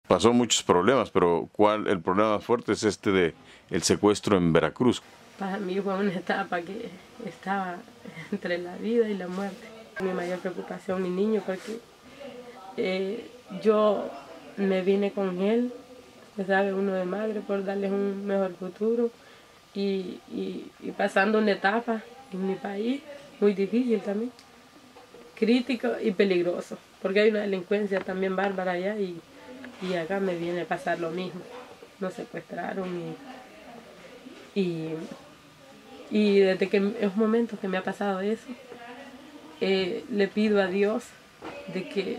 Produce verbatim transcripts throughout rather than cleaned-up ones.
Pasó muchos problemas, pero ¿cuál el problema más fuerte es este de el secuestro en Veracruz? Para mí fue una etapa que estaba entre la vida y la muerte. Mi mayor preocupación, mi niño, porque eh, yo me vine con él, se sabe uno de madre, por darles un mejor futuro y, y, y pasando una etapa en mi país muy difícil también, crítico y peligroso, porque hay una delincuencia también bárbara allá y, y acá me viene a pasar lo mismo. Nos secuestraron y, y, y desde que esos momentos que me ha pasado eso, eh, le pido a Dios de que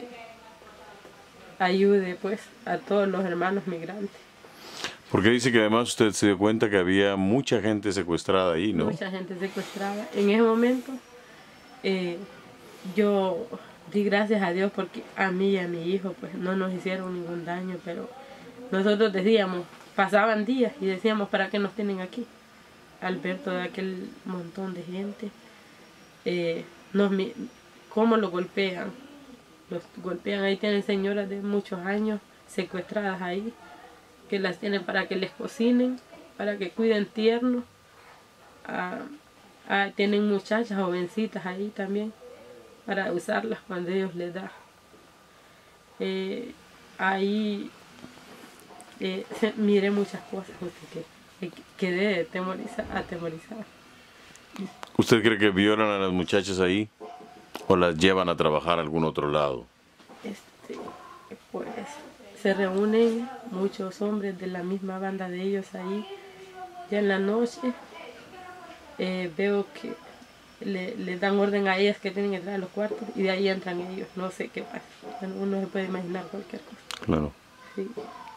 ayude pues a todos los hermanos migrantes. Porque dice que además usted se dio cuenta que había mucha gente secuestrada ahí, ¿no? Mucha gente secuestrada. En ese momento eh, yo di gracias a Dios porque a mí y a mi hijo pues no nos hicieron ningún daño, pero nosotros decíamos, pasaban días y decíamos, ¿para qué nos tienen aquí? Al ver todo aquel montón de gente, eh, nos, cómo lo golpean, los golpean, ahí tienen señoras de muchos años secuestradas ahí, que las tienen para que les cocinen, para que cuiden tiernos. Ah, ah, tienen muchachas jovencitas ahí también, para usarlas cuando ellos les da. Eh, ahí eh, miré muchas cosas, porque que, quedé atemorizada, atemorizada. ¿Usted cree que violan a las muchachas ahí o las llevan a trabajar a algún otro lado? Este, pues se reúnen muchos hombres de la misma banda de ellos ahí. Ya en la noche eh, veo que le, le dan orden a ellas que tienen que entrar a los cuartos y de ahí entran ellos. No sé qué pasa. Uno se puede imaginar cualquier cosa. Claro. Sí.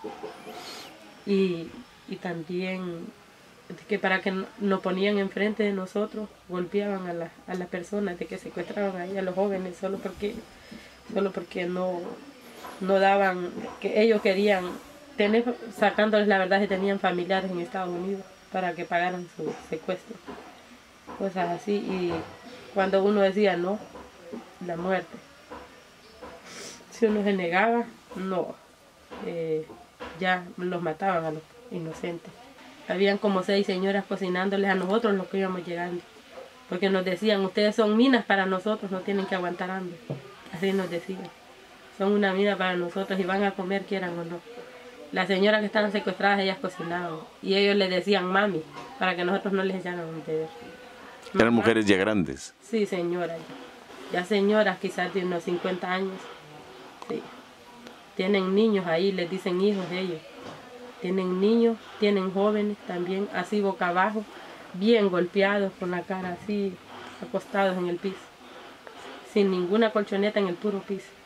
Y, y también que para que nos ponían enfrente de nosotros, golpeaban a, la, a las personas de que secuestraban ahí a los jóvenes solo porque, solo porque no, no daban, que ellos querían tener, sacándoles la verdad que tenían familiares en Estados Unidos para que pagaran su secuestro. Cosas así, y cuando uno decía no, la muerte. Si uno se negaba, no, eh, ya los mataban a los inocentes. Habían como seis señoras cocinándoles a nosotros los que íbamos llegando. Porque nos decían, ustedes son minas para nosotros, no tienen que aguantar hambre. Así nos decían. Son una mina para nosotros y van a comer quieran o no. Las señoras que estaban secuestradas, ellas cocinaban. Y ellos les decían mami, para que nosotros no les echaran un beber. ¿Eran mujeres ya grandes? Sí, señoras. Ya, ya señoras quizás de unos cincuenta años. Sí. Tienen niños ahí, les dicen hijos de ellos. Tienen niños, tienen jóvenes también, así boca abajo, bien golpeados, con la cara así, acostados en el piso, sin ninguna colchoneta en el puro piso.